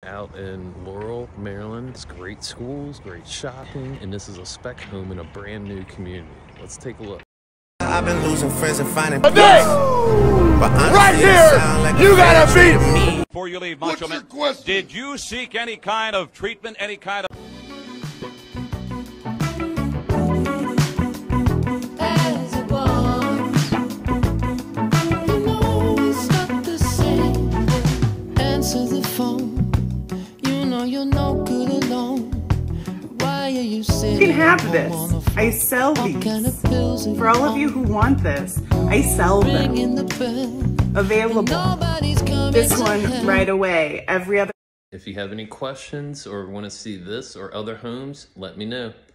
out in Laurel, Maryland. It's great schools, great shopping, and this is a spec home in a brand new community. Let's take a look. I've been losing friends and finding peace. But right here, like you gotta beat me. Before you leave, Macho Man, did you seek any kind of treatment, any kind of... You can have this. I sell these. For all of you who want this, I sell them. Available. This one right away. Every other. If you have any questions or want to see this or other homes, let me know.